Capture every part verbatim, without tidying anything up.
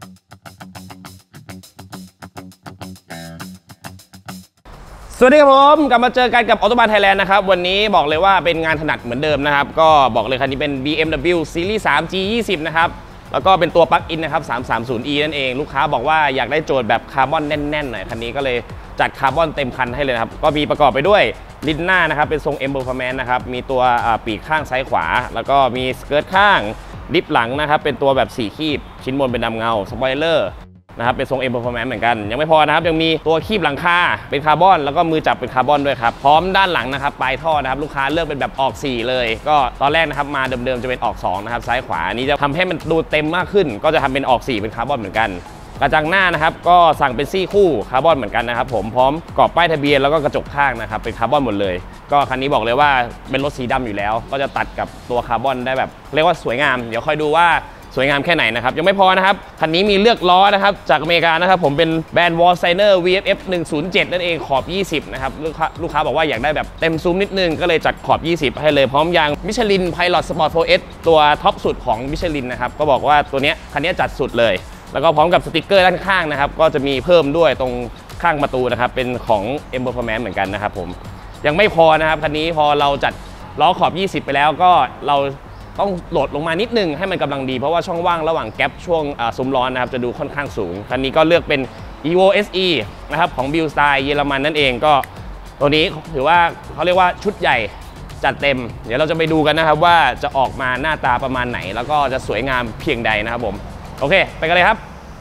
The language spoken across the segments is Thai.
สวัสดีครับผมกลับมาเจอกันกับ Autobahn Thailand นะครับวันนี้บอกเลยว่าเป็นงานถนัดเหมือนเดิมนะครับก็บอกเลยคันนี้เป็น บี เอ็ม ดับเบิลยู Series สาม จี ยี่สิบ นะครับแล้วก็เป็นตัวปลั๊กอินนะครับ สามสามศูนย์ อี นั่นเองลูกค้าบอกว่าอยากได้โจทย์แบบคาร์บอนแน่นๆหน่อยคันนี้ก็เลยจัดคาร์บอนเต็มคันให้เลยครับก็มีประกอบไปด้วยลิ้นหน้านะครับเป็นทรง M Performance นะครับมีตัวปีกข้างซ้ายขวาแล้วก็มีสเกิร์ตข้างดิฟหลังนะครับเป็นตัวแบบสี่คีบชิ้นบนเป็นดำเงาสปอยเลอร์นะครับเป็นทรง M Performance เหมือนกันยังไม่พอนะครับยังมีตัวคีบหลังคาเป็นคาร์บอนแล้วก็มือจับเป็นคาร์บอนด้วยครับพร้อมด้านหลังนะครับปลายท่อนะครับลูกค้าเลือกเป็นแบบออกสี่เลยก็ตอนแรกนะครับมาเดิมๆจะเป็นออกสองนะครับซ้ายขวาอันนี้จะทำให้มันดูเต็มมากขึ้นก็จะทำเป็นออกสี่เป็นคาร์บอนเหมือนกันกระจังหน้านะครับก็สั่งเป็นซี่คู่คาร์บอนเหมือนกันนะครับผมพร้อมกรอบป้ายทะเบียนแล้วก็กระจกข้างนะครับเป็นคาร์บอนหมดเลยก็คันนี้บอกเลยว่าเป็นรถสีดำอยู่แล้วก็จะตัดกับตัวคาร์บอนได้แบบเรียกว่าสวยงามเดี๋ยวค่อยดูว่าสวยงามแค่ไหนนะครับยังไม่พอนะครับคันนี้มีเลือกล้อนะครับจากอเมริกานะครับผมเป็นแบรนด์ Wallsigner วี เอฟ เอฟ หนึ่งศูนย์เจ็ด นั่นเองขอบยี่สิบนะครับลูกค้าลูกค้าบอกว่าอยากได้แบบเต็มซูมนิดนึงก็เลยจัดขอบยี่สิบให้เลยพร้อมยาง Michelin Pilot Sport โฟร์ เอส ตัวท็อปสุดของ Michelin นะครับก็บอกว่าตัวนี้คันนี้จัดสุดเลยแล้วก็พร้อมกับสติกเกอร์ด้านข้างนะครับก็จะมีเพิ่มด้วยตรงข้างประตูนะครับเป็นของ M Performance เหมือนกันนะครับผมยังไม่พอนะครับคันนี้พอเราจัดล้อขอบยี่สิบไปแล้วก็เราต้องโหลดลงมานิดนึงให้มันกำลังดีเพราะว่าช่องว่างระหว่างแก๊ปช่วงซุ้มล้อนะครับจะดูค่อนข้างสูงคันนี้ก็เลือกเป็น อี โว เอส อี นะครับของ Build Style เยอรมันนั่นเองก็ตัวนี้ถือว่าเขาเรียกว่าชุดใหญ่จัดเต็มเดี๋ยวเราจะไปดูกันนะครับว่าจะออกมาหน้าตาประมาณไหนแล้วก็จะสวยงามเพียงใดนะครับผมโอเคไปกันเลยครับ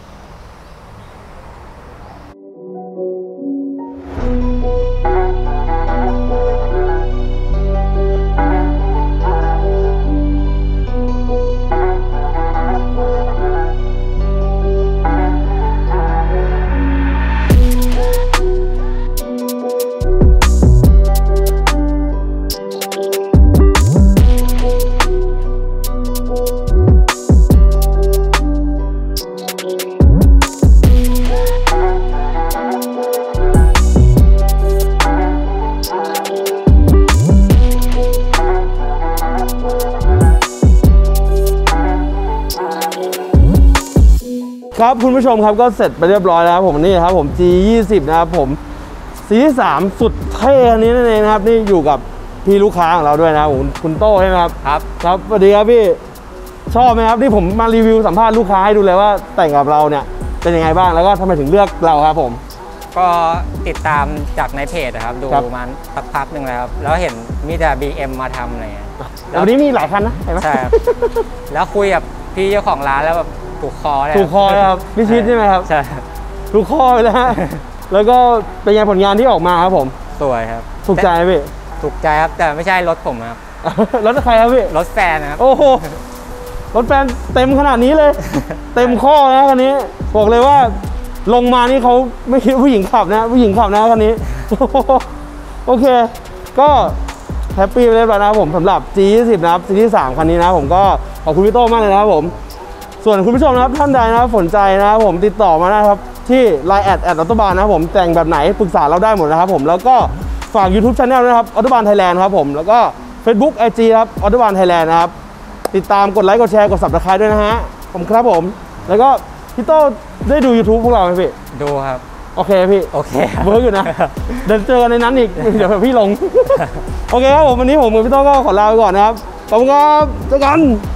ครับคุณผู้ชมครับก็เสร็จไปเรียบร้อยแล้วผมนี่ครับผม จี ยี่สิบ นะครับผมซีรีส์สามสุดเท่อันนี้นั่นเองนะครับนี่อยู่กับพี่ลูกค้าของเราด้วยนะคุณคุณโต้ใช่ไหมครับครับครับสวัสดีครับพี่ชอบไหมครับที่ผมมารีวิวสัมภาษณ์ลูกค้าให้ดูเลยว่าแต่งกับเราเนี่ยเป็นยังไงบ้างแล้วก็ทำไมถึงเลือกเราครับผมก็ติดตามจากในเพจนะครับดูมาสักพักหนึ่งแล้วครับแล้วเห็นมีแต่ บี เอ็ม มาทำอะไรแล้ววันนี้มีหลายคันนะเห็นไหมใช่ครับแล้วคุยกับพี่เจ้าของร้านแล้วแบบถูกคอเลยถูกคอครับพี่ชิดใช่ไหมครับใช่ถูกคอไปแล้วแล้วก็เป็นไงผลงานที่ออกมาครับผมสวยครับถูกใจไหมพี่ถูกใจครับแต่ไม่ใช่รถผมครับรถใครครับพี่รถแฟนนะครับโอ้โหรถแฟนเต็มขนาดนี้เลยเต็มข้อนะคันนี้บอกเลยว่าลงมานี่เขาไม่คิดผู้หญิงขับนะผู้หญิงขับนะคันนี้โอเคก็แฮปปี้ไปเรียบร้อยนะครับผมสำหรับ จี ยี่สิบ นะครับซีรีส์สามคันนี้นะผมก็ขอบคุณพี่โต้มากเลยนะครับผมส่วนคุณผู้ชมนะครับท่านใดนะครับสนใจนะครับผมติดต่อมานะครับที่ ไลน์ แอท แอท ออโตบานนะครับผมแต่งแบบไหนปรึกษาเราได้หมดนะครับผมแล้วก็ฝาก YouTube Channel นะครับ Autobahn Thailand ครับผมแล้วก็ Facebook ไอ จี ครับ Autobahn Thailand นะครับติดตามกดไลค์กดแชร์กด ซับสไครบ์ ด้วยนะฮะผมครับผมแล้วก็พี่โต้ได้ดู YouTube พวกเราไหมพี่ดูครับโอเคพี่โอเคเวิร์กอยู่นะเดินเจอกันในนั้นอีกเดี๋ยวพี่ลงโอเคครับผมวันนี้ผมกับพี่โต้ก็ขอลาไปก่อนนะครับขอบคุณครับเจอกัน